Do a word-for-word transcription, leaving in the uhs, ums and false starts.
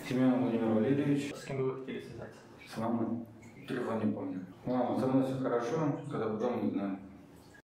Семен Владимир Валерьевич. С кем бы вы хотели связаться? С мамой. Телефон не помню. Мама, со мной все хорошо, когда потом не знаю.